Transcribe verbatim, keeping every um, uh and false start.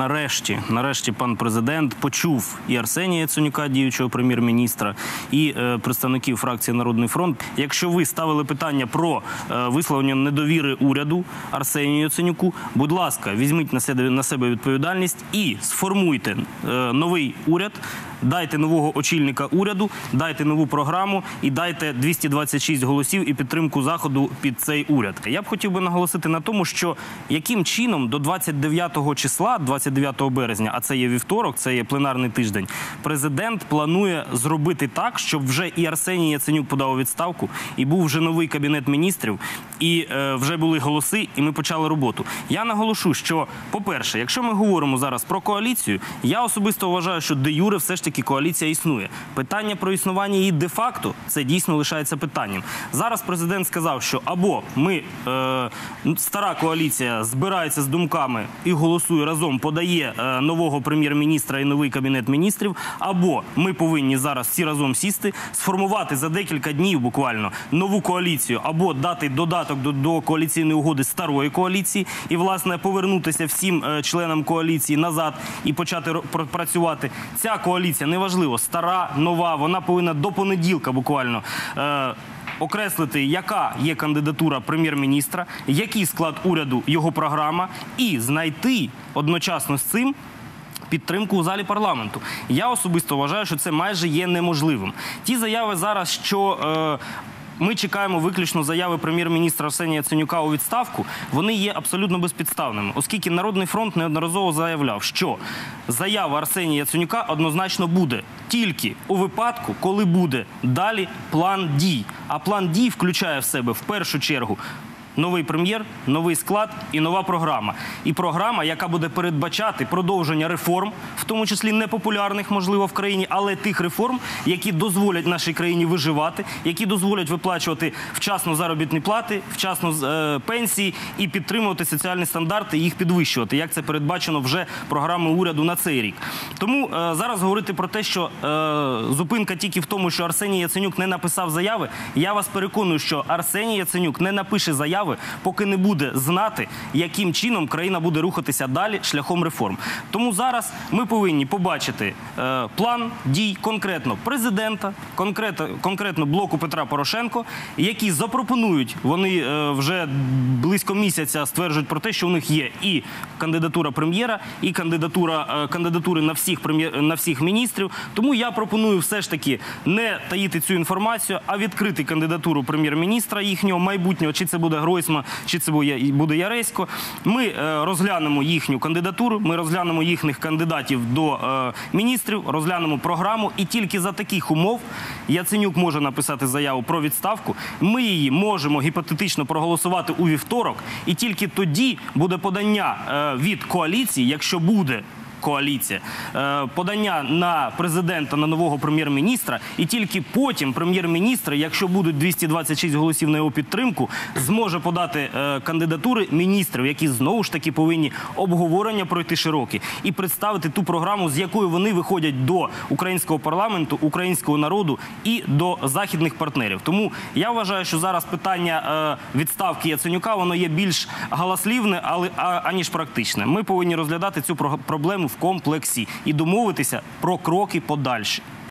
нарешті, нарешті пан президент почув і Арсенія Яценюка, діючого прем'єр-міністра, і е, представників фракції «Народний фронт». Якщо ви ставили питання про е, висловлення недовіри уряду Арсенію Яценюку, будь ласка, візьміть на себе, на себе відповідальність і сформуйте е, новий уряд, дайте нового очільника уряду, дайте нову програму і дайте двісті двадцять шість голосів і підтримку Заходу під цей уряд. Я б хотів би наголосити на тому, що яким чином до двадцять дев'ятого числа, двадцять дев'ятого березня, а це є вівторок, це є пленарний тиждень, президент планує зробити так, щоб вже і Арсеній Яценюк подав у відставку, і був вже новий кабінет міністрів, і е, вже були голоси, і ми почали роботу. Я наголошу, що, по-перше, якщо ми говоримо зараз про коаліцію, я особисто вважаю, що де-юре все ж таки коаліція існує. Питання про існування її де-факто, це дійсно лишається питанням. Зараз президент сказав, що або ми, е, стара коаліція збирається з думками і голосує разом, подає е, нового прем'єр-міністра і новий кабінет міністрів, або ми повинні зараз всі разом сісти, сформувати за декілька днів буквально нову коаліцію, або дати додаток до, до коаліційної угоди старої коаліції і, власне, повернутися всім е, членам коаліції назад і почати працювати. Ця коаліція, неважливо, стара, нова, вона повинна до понеділка буквально е, окреслити, яка є кандидатура прем'єр-міністра, який склад уряду, його програма, і знайти одночасно з цим підтримку у залі парламенту. Я особисто вважаю, що це майже є неможливим. Ті заяви зараз, що е, ми чекаємо виключно заяви прем'єр-міністра Арсенія Яценюка у відставку, вони є абсолютно безпідставними, оскільки Народний фронт неодноразово заявляв, що заява Арсенія Яценюка однозначно буде тільки у випадку, коли буде далі план дій. А план дій включає в себе в першу чергу новий прем'єр, новий склад і нова програма. І програма, яка буде передбачати продовження реформ, в тому числі непопулярних, можливо, в країні, але тих реформ, які дозволять нашій країні виживати, які дозволять виплачувати вчасно заробітні плати, вчасно е, пенсії і підтримувати соціальні стандарти і їх підвищувати, як це передбачено вже програмою уряду на цей рік. Тому е, зараз говорити про те, що е, зупинка тільки в тому, що Арсеній Яценюк не написав заяви, я вас переконую, що Арсеній Яценюк не напише заяви, поки не буде знати, яким чином країна буде рухатися далі шляхом реформ. Тому зараз ми повинні побачити е, план дій конкретно президента, конкретно, конкретно блоку Петра Порошенко, які запропонують, вони е, вже близько місяця стверджують про те, що у них є і кандидатура прем'єра, і кандидатура, е, кандидатури на всіх, на всіх міністрів. Тому я пропоную все ж таки не таїти цю інформацію, а відкрити кандидатуру прем'єр-міністра їхнього майбутнього, чи це буде Гройсман, чи це буде Яресько. Ми е, розглянемо їхню кандидатуру, ми розглянемо їхніх кандидатів до е, міністрів, розглянемо програму, і тільки за таких умов Яценюк може написати заяву про відставку. Ми її можемо гіпотетично проголосувати у вівторок, і тільки тоді буде подання е, від коаліції, якщо буде коаліція, подання на президента, на нового прем'єр-міністра, і тільки потім прем'єр-міністр, якщо будуть двісті двадцять шість голосів на його підтримку, зможе подати кандидатури міністрів, які знову ж таки повинні обговорення пройти широкі і представити ту програму, з якою вони виходять до українського парламенту, українського народу і до західних партнерів. Тому я вважаю, що зараз питання відставки Яценюка, воно є більш галаслівне, але, аніж практичне. Ми повинні розглядати цю проблему в комплексі і домовитися про кроки подальші.